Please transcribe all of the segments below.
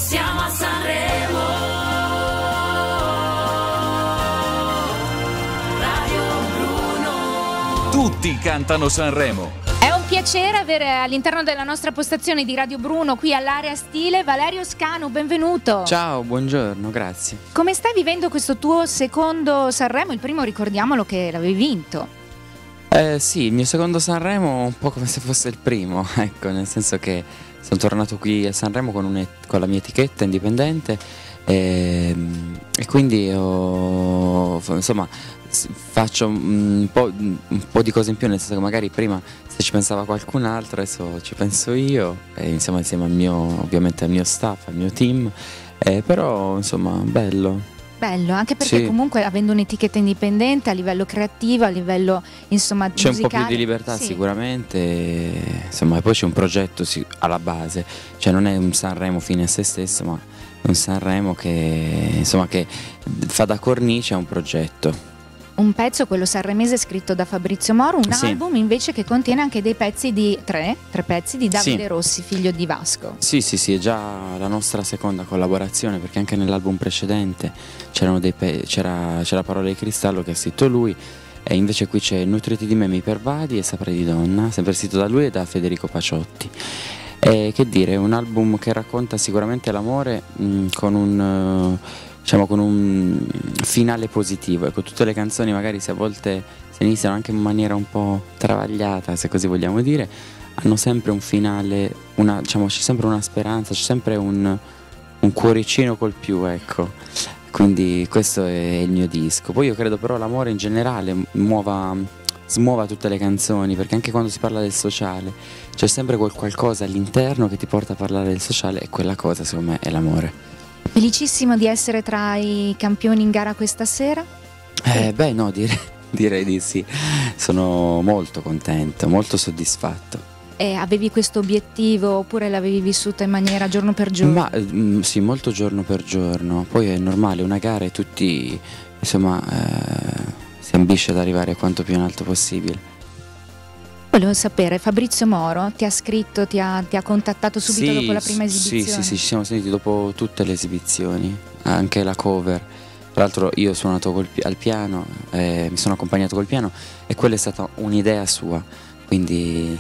Siamo a Sanremo. Radio Bruno. Tutti cantano Sanremo. È un piacere avere all'interno della nostra postazione di Radio Bruno, qui all'Area Stile, Valerio Scanu, benvenuto. Ciao, buongiorno, grazie. Come stai vivendo questo tuo secondo Sanremo? Il primo, ricordiamolo, che l'avevi vinto. Sì, il mio secondo Sanremo un po' come se fosse il primo, ecco, nel senso che sono tornato qui a Sanremo con la mia etichetta indipendente e quindi insomma faccio un po' di cose in più, nel senso che magari prima se ci pensava qualcun altro, adesso ci penso io, insieme ovviamente al mio staff, al mio team, però insomma bello. Bello, anche perché sì, comunque avendo un'etichetta indipendente a livello creativo, a livello insomma c'è musicale, un po' più di libertà, sì, sicuramente, insomma, e poi c'è un progetto alla base, cioè non è un Sanremo fine a se stesso, ma è un Sanremo che fa da cornice a un progetto. Un pezzo, quello sanremese, scritto da Fabrizio Moro, un Sì. album invece che contiene anche dei pezzi di tre pezzi di Davide Sì. Rossi, figlio di Vasco. Sì, è già la nostra seconda collaborazione, perché anche nell'album precedente c'era Parole di cristallo che ha scritto lui, e invece qui c'è Nutriti di me, mi pervadi e Saprai di donna, sempre scritto da lui e da Federico Paciotti. E che dire, è un album che racconta sicuramente l'amore con un finale positivo. Ecco, tutte le canzoni magari se a volte si iniziano anche in maniera un po' travagliata, se così vogliamo dire, hanno sempre un finale, c'è sempre una speranza, c'è sempre un cuoricino col più, ecco. Quindi questo è il mio disco. Poi io credo però l'amore in generale smuova tutte le canzoni, perché anche quando si parla del sociale c'è sempre qualcosa all'interno che ti porta a parlare del sociale, e quella cosa secondo me è l'amore. Felicissimo di essere tra i campioni in gara questa sera? Beh no, direi di sì. Sono molto contento, molto soddisfatto. Avevi questo obiettivo oppure l'avevi vissuta in maniera giorno per giorno? Ma sì, molto giorno per giorno. Poi è normale, una gara e tutti insomma si ambisce ad arrivare quanto più in alto possibile. Volevo sapere, Fabrizio Moro ti ha scritto, ti ha contattato subito dopo la prima esibizione? Sì, ci siamo sentiti dopo tutte le esibizioni, anche la cover. Tra l'altro io ho suonato al piano, mi sono accompagnato col piano, e quella è stata un'idea sua, quindi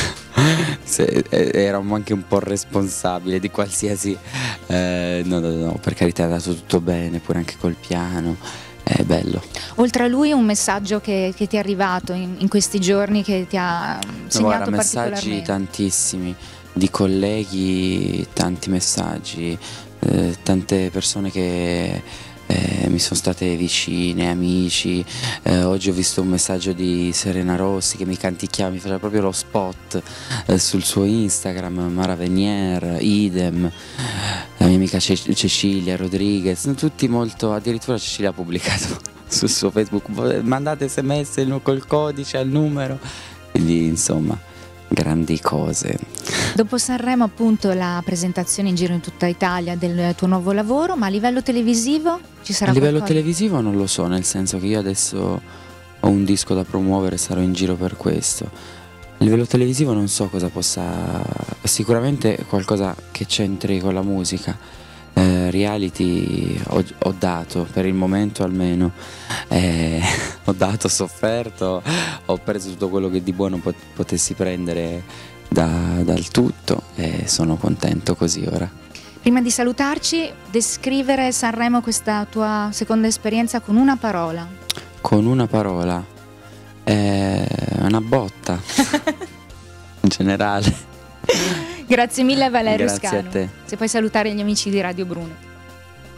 era anche un po' responsabile di qualsiasi... No, per carità, è andato tutto bene, pure anche col piano. È bello. Oltre a lui un messaggio che ti è arrivato in questi giorni, che ti ha segnato messaggi particolarmente? tantissimi, di colleghi, tanti messaggi, tante persone che mi sono state vicine, amici. Oggi ho visto un messaggio di Serena Rossi che mi canticchiava, mi faceva proprio lo spot sul suo Instagram, Mara Venier, idem, la mia amica Cecilia Rodriguez, tutti molto, addirittura Cecilia ha pubblicato sul suo Facebook, mandate sms col codice al numero, quindi insomma grandi cose. Dopo Sanremo appunto la presentazione in giro in tutta Italia del tuo nuovo lavoro, ma a livello televisivo ci sarà A livello qualcosa? televisivo non lo so, nel senso che io adesso ho un disco da promuovere, sarò in giro per questo. A livello televisivo non so cosa possa, sicuramente qualcosa che c'entri con la musica. Reality ho dato, per il momento almeno, ho dato, ho sofferto, ho preso tutto quello che di buono potessi prendere dal tutto, e sono contento così ora. Prima di salutarci, descrivere Sanremo, questa tua seconda esperienza, con una parola. Con una parola, una botta in generale. Grazie mille Valerio Grazie Scanu. a te. Se puoi salutare gli amici di Radio Bruno.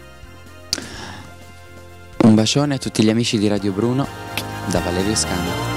Un bacione a tutti gli amici di Radio Bruno da Valerio Scanu.